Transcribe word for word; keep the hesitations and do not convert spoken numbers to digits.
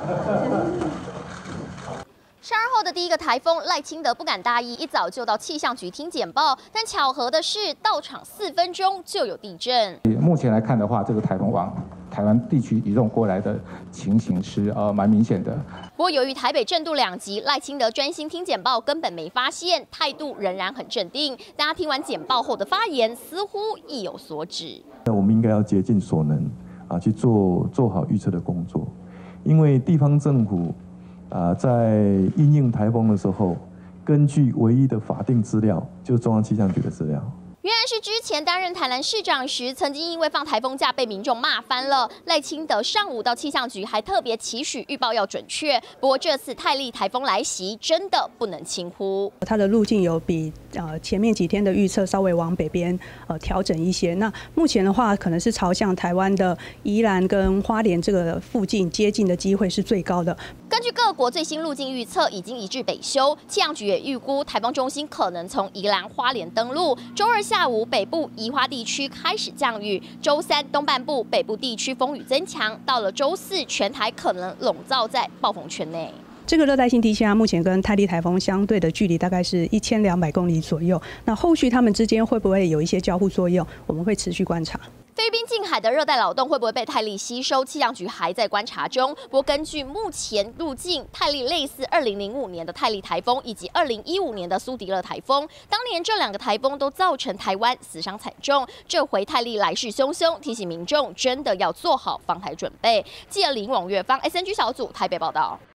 十二号的第一个台风赖清德不敢大意，一早就到气象局听简报，但巧合的是，到场四分钟就有地震。 目前来看的话，这个台风往台湾地区移动过来的情形是呃蛮明显的。 不过，由于台北震度两级，赖清德专心听简报，根本没发现，态度仍然很镇定。大家听完简报后的发言，似乎意有所指。 那我们应该要竭尽所能啊，去做做好预测的工作，因为地方政府。 啊，在因应台风的时候，根据唯一的法定资料，就是中央气象局的资料。 原来是之前担任台南市长时，曾经因为放台风假被民众骂翻了。赖清德上午到气象局还特别期许预报要准确，不过这次泰利台风来袭，真的不能轻忽。 它的路径有比呃前面几天的预测稍微往北边呃调整一些。那目前的话，可能是朝向台湾的宜兰跟花莲这个附近接近的机会是最高的。 根据各国最新路径预测，已经一致北修。气象局也预估台风中心可能从宜兰花莲登陆，周二下。 下午北部宜花地区开始降雨，周三东半部北部地区风雨增强，到了周四全台可能笼罩在暴风圈内。 这个热带性低气压目前跟泰利台风相对的距离大概是一千两百公里左右，那后续它们之间会不会有一些交互作用，我们会持续观察。 菲律宾近海的热带扰动会不会被泰利吸收？气象局还在观察中。不过，根据目前路径，泰利类似二零零五年的泰利台风以及二零一五年的苏迪勒台风。当年这两个台风都造成台湾死伤惨重。这回泰利来势汹汹，提醒民众真的要做好防台准备。记者林网月芳 S N G 小组台北报道。